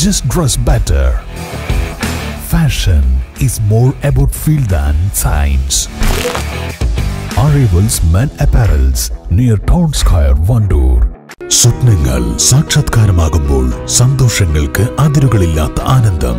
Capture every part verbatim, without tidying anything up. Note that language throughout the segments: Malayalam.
just dress better. Fashion is more about feel than science. Arrivals Men Apparels near Town Square, Vandoor. സ്വപ്നങ്ങൾ സാക്ഷാത്കാരമാകുമ്പോൾ സന്തോഷങ്ങൾക്ക് അതിരുകളില്ലാത്ത ആനന്ദം.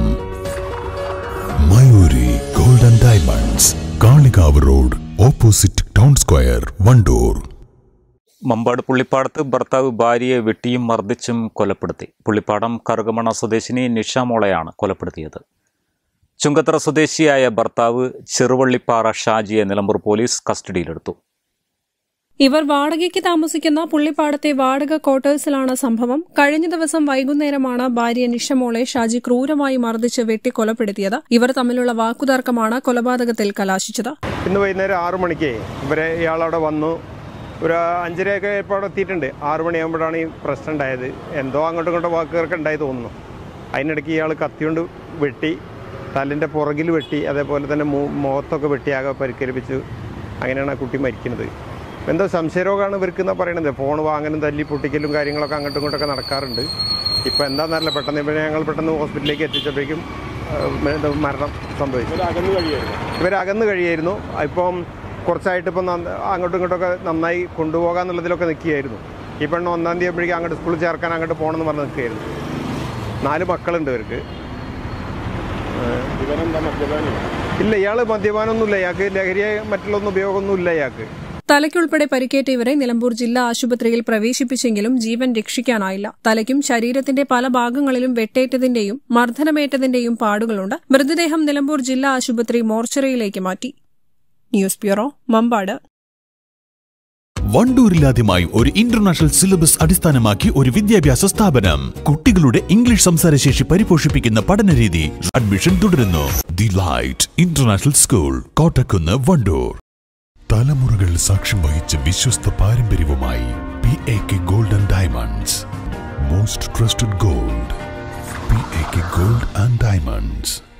Mayuri gold and diamonds, Kalikavu road, opposite town square, Wandoor. Mambad പുള്ളിപ്പാടത്ത് ഭർത്താവ് ഭാര്യയെ വെട്ടിയും മർദ്ദിച്ചും കൊലപ്പെടുത്തി. പുള്ളിപ്പാടം കറുകമണ സ്വദേശിനി നിഷ മോളെയാണ് കൊലപ്പെടുത്തിയത്. ചുങ്കത്തറ സ്വദേശിയായ ഭർത്താവ് ചെറുവള്ളിപ്പാറ ഷാജിയെ നിലമ്പൂർ പോലീസ് കസ്റ്റഡിയിലെടുത്തു. ഇവർ വാടകയ്ക്ക് താമസിക്കുന്ന പുള്ളിപ്പാടത്തെ വാടക ക്വാർട്ടേഴ്സിലാണ് സംഭവം. കഴിഞ്ഞ ദിവസം വൈകുന്നേരമാണ് ഭാര്യ നിഷമോളെ ഷാജി ക്രൂരമായി മർദ്ദിച്ച് വെട്ടി കൊലപ്പെടുത്തിയത്. ഇവർ തമ്മിലുള്ള വാക്കുതർക്കമാണ് കൊലപാതകത്തിൽ കലാശിച്ചത്. ഇന്ന് വൈകുന്നേരം ആറു മണിക്ക് ഇവരെ ഇയാളവിടെ വന്നു. ഒരു അഞ്ചരയൊക്കെ ഇപ്പോൾ അവിടെ എത്തിയിട്ടുണ്ട്. ആറു മണിയാകുമ്പോഴാണ് ഈ പ്രശ്നം ഉണ്ടായത്. എന്തോ അങ്ങോട്ടും ഇങ്ങോട്ടും വാക്കുകൾക്ക് ഉണ്ടായി തോന്നുന്നു. അതിനിടയ്ക്ക് ഇയാൾ കത്തിയോണ്ട് വെട്ടി, തലിൻ്റെ പുറകിൽ വെട്ടി, അതേപോലെ തന്നെ മുഖത്തൊക്കെ വെട്ടിയാകെ പരിക്കേൽപ്പിച്ചു. അങ്ങനെയാണ് ആ കുട്ടി മരിക്കുന്നത്. എന്തോ സംശയരോഗമാണ് ഇവർക്കെന്നാണ് പറയണത്. ഫോൺ വാങ്ങലും തല്ലി പൊട്ടിക്കലും കാര്യങ്ങളൊക്കെ അങ്ങോട്ടും ഇങ്ങോട്ടൊക്കെ നടക്കാറുണ്ട്. ഇപ്പോൾ എന്താണെന്നറിയില്ല, പെട്ടെന്ന് ഇവരെ ഞങ്ങൾ പെട്ടെന്ന് ഹോസ്പിറ്റലിലേക്ക് എത്തിച്ചപ്പോഴേക്കും മരണം സംഭവിച്ചു. ഇവർ അകന്ന് കഴിയായിരുന്നു. ഇപ്പം കുറച്ചായിട്ട് ഇപ്പം അങ്ങോട്ടും ഇങ്ങോട്ടൊക്കെ നന്നായി കൊണ്ടുപോകാമെന്നുള്ളതിലൊക്കെ നിൽക്കുകയായിരുന്നു. ഈ പെണ്ണ് ഒന്നാം തീയതി ആകുമ്പോഴേക്കും അങ്ങോട്ട് സ്കൂളിൽ ചേർക്കാൻ അങ്ങോട്ട് പോകണമെന്ന് പറഞ്ഞ് നിൽക്കുകയായിരുന്നു. നാല് മക്കളുണ്ട് ഇവർക്ക്. ഇല്ല, ഇയാൾ മദ്യപാനമൊന്നുമില്ല. ഇയാൾക്ക് ലഹരിയെ മറ്റുള്ളൊന്നും ഉപയോഗമൊന്നുമില്ല ഇയാൾക്ക്. തലയ്ക്കുൾപ്പെടെ പരിക്കേറ്റ ഇവരെ നിലമ്പൂർ ജില്ലാ ആശുപത്രിയിൽ പ്രവേശിപ്പിച്ചെങ്കിലും ജീവൻ രക്ഷിക്കാനായില്ല. തലയ്ക്കും ശരീരത്തിന്റെ പല ഭാഗങ്ങളിലും വെട്ടേറ്റതിന്റെയും മർദ്ദനമേറ്റതിന്റെയും പാടുകളുണ്ട്. മൃതദേഹം നിലമ്പൂർ ജില്ലാ ആശുപത്രി മോർച്ചറിയിലേക്ക് മാറ്റി. News bureau, Mambad. വണ്ടൂരിലാദ്യമായി ഒരു ഇന്റർനാഷണൽ സിലബസ് അടിസ്ഥാനമാക്കി ഒരു വിദ്യാഭ്യാസ സ്ഥാപനം. കുട്ടികളുടെ ഇംഗ്ലീഷ് സംസാരശേഷി പരിപോഷിപ്പിക്കുന്ന പഠനരീതി. അഡ്മിഷൻ തുടരുന്നു. The light international school, Kottakkunnu, Wandoor. തലമുറകൾ സാക്ഷ്യം വഹിച്ച വിശ്വസ്ത പാരമ്പര്യവുമായി P A K gold and diamonds. Most trusted gold, P A K gold and diamonds.